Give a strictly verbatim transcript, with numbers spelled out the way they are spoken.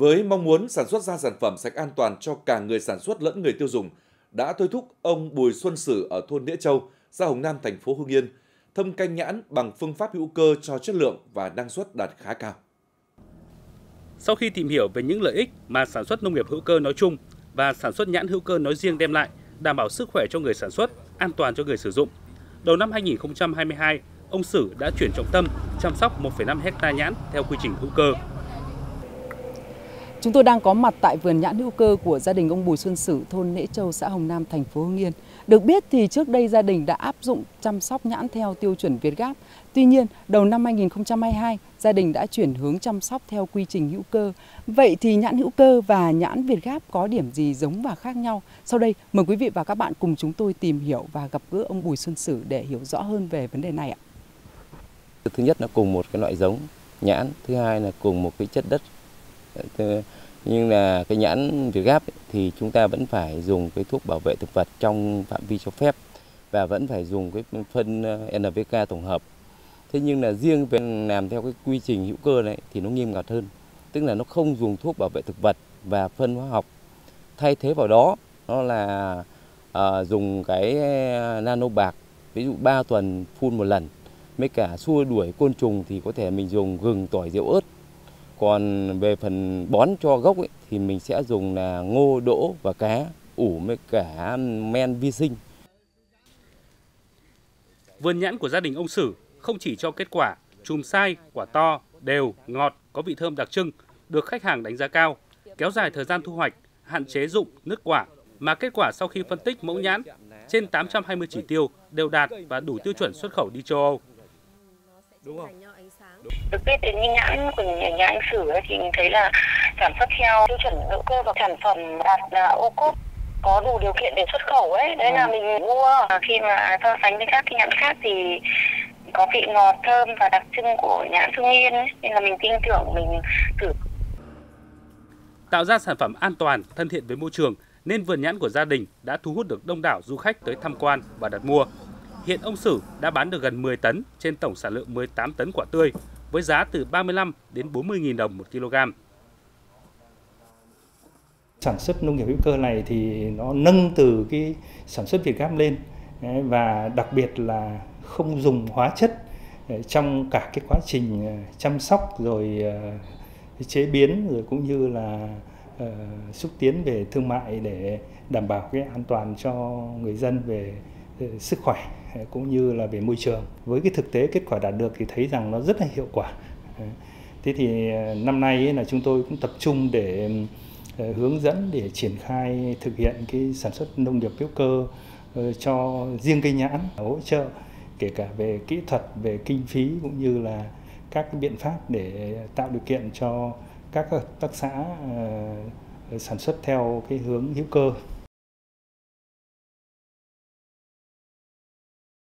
Với mong muốn sản xuất ra sản phẩm sạch an toàn cho cả người sản xuất lẫn người tiêu dùng, đã thôi thúc ông Bùi Xuân Sử ở thôn Nghĩa Châu, xã Hồng Nam, thành phố Hưng Yên thâm canh nhãn bằng phương pháp hữu cơ cho chất lượng và năng suất đạt khá cao. Sau khi tìm hiểu về những lợi ích mà sản xuất nông nghiệp hữu cơ nói chung và sản xuất nhãn hữu cơ nói riêng đem lại, đảm bảo sức khỏe cho người sản xuất, an toàn cho người sử dụng, đầu năm hai nghìn không trăm hai mươi hai, ông Sử đã chuyển trọng tâm chăm sóc một phẩy năm héc ta nhãn theo quy trình hữu cơ. Chúng tôi đang có mặt tại vườn nhãn hữu cơ của gia đình ông Bùi Xuân Sử, thôn Nghĩa Châu, xã Hồng Nam, thành phố Hưng Yên. Được biết thì trước đây gia đình đã áp dụng chăm sóc nhãn theo tiêu chuẩn Việt Gáp. Tuy nhiên, đầu năm hai nghìn không trăm hai mươi hai, gia đình đã chuyển hướng chăm sóc theo quy trình hữu cơ. Vậy thì nhãn hữu cơ và nhãn Việt Gáp có điểm gì giống và khác nhau? Sau đây, mời quý vị và các bạn cùng chúng tôi tìm hiểu và gặp gỡ ông Bùi Xuân Sử để hiểu rõ hơn về vấn đề này ạ. Thứ nhất là cùng một cái loại giống nhãn, thứ hai là cùng một cái chất đất. Nhưng là cái nhãn Việt Gáp thì chúng ta vẫn phải dùng cái thuốc bảo vệ thực vật trong phạm vi cho phép và vẫn phải dùng cái phân en pê ca tổng hợp. Thế nhưng là riêng về làm theo cái quy trình hữu cơ này thì nó nghiêm ngặt hơn, tức là nó không dùng thuốc bảo vệ thực vật và phân hóa học. Thay thế vào đó nó là uh, dùng cái nano bạc, ví dụ ba tuần phun một lần. Mấy cả xua đuổi côn trùng thì có thể mình dùng gừng, tỏi, rượu ớt. Còn về phần bón cho gốc ấy, thì mình sẽ dùng là ngô, đỗ và cá, ủ với cả men vi sinh. Vườn nhãn của gia đình ông Sử không chỉ cho kết quả chùm sai, quả to, đều, ngọt, có vị thơm đặc trưng, được khách hàng đánh giá cao, kéo dài thời gian thu hoạch, hạn chế rụng, nứt quả, mà kết quả sau khi phân tích mẫu nhãn, trên tám trăm hai mươi chỉ tiêu đều đạt và đủ tiêu chuẩn xuất khẩu đi châu Âu. Đúng không? Được biết đến nhãn của nhà anh Sử thì mình thấy là sản xuất theo tiêu chuẩn hữu cơ và sản phẩm đạt ô cốp, có đủ điều kiện để xuất khẩu ấy. Đấy là mình mua. Khi mà so sánh với các cái nhãn khác thì có vị ngọt, thơm và đặc trưng của nhãn Hưng Yên ấy, nên là mình tin tưởng mình thử. Tạo ra sản phẩm an toàn, thân thiện với môi trường nên vườn nhãn của gia đình đã thu hút được đông đảo du khách tới tham quan và đặt mua. Hiện ông Sử đã bán được gần mười tấn trên tổng sản lượng mười tám tấn quả tươi với giá từ ba mươi lăm đến bốn mươi nghìn đồng một kg. Sản xuất nông nghiệp hữu cơ này thì nó nâng từ cái sản xuất Việt Gáp lên và đặc biệt là không dùng hóa chất trong cả cái quá trình chăm sóc rồi chế biến rồi cũng như là xúc tiến về thương mại để đảm bảo cái an toàn cho người dân về sức khỏe cũng như là về môi trường. Với cái thực tế kết quả đạt được thì thấy rằng nó rất là hiệu quả. Thế thì năm nay là chúng tôi cũng tập trung để hướng dẫn để triển khai thực hiện cái sản xuất nông nghiệp hữu cơ cho riêng cây nhãn, hỗ trợ kể cả về kỹ thuật, về kinh phí cũng như là các cái biện pháp để tạo điều kiện cho các hợp tác xã sản xuất theo cái hướng hữu cơ.